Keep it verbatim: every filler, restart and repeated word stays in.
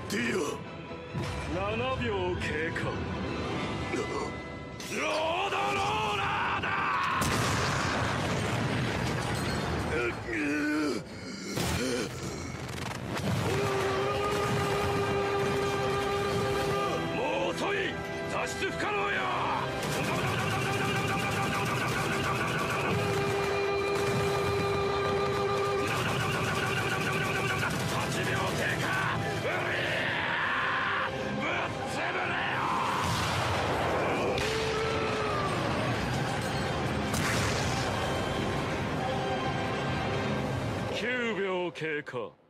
ディななびょう経過。 ア。ロードローラーだ。もう遅い。脱出不可能よ。きゅうびょう経過。